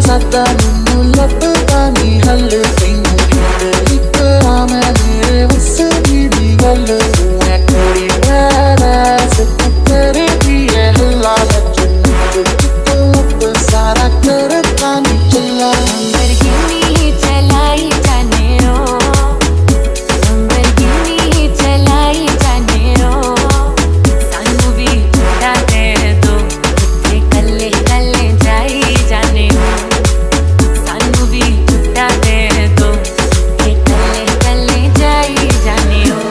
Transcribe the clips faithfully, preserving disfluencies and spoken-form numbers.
लता नू लपदा नी हल तैनू ढूंढ एक आ मैं मेरे बस दी दी गल मैं थोड़ी बरस तेरे दिए हल्ला लचन तो सारा करता नी चला लंबरगिनी चलाई जाने रो लंबरगिनी चलाई जाने रो सानू भी छुड़ा दे दो ते कल्ले कल्ले जाई जाने हो सानू भी छुड़ा दे दो ते कल्ले कल्ले जाई जाने हो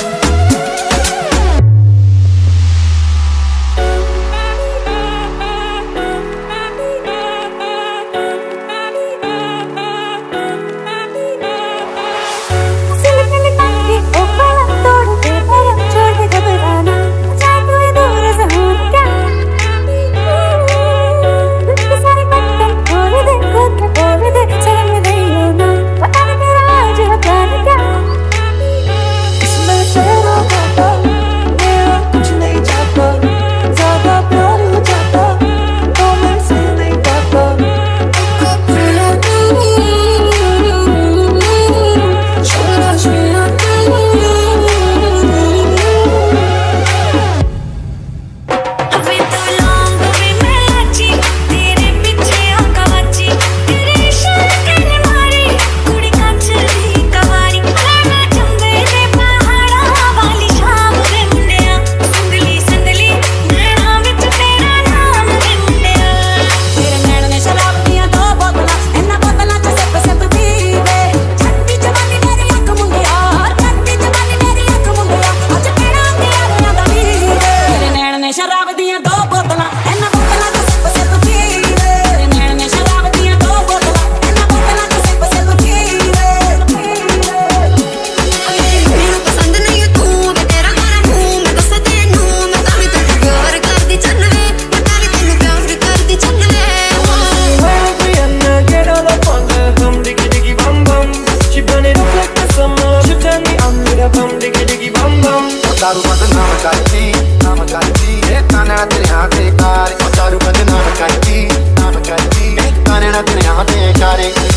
दारू बदनाम करती नाम करती ताने तेरे हाथ कार दारू बदनाम करती नाम करती ताने तेरे हाथ कार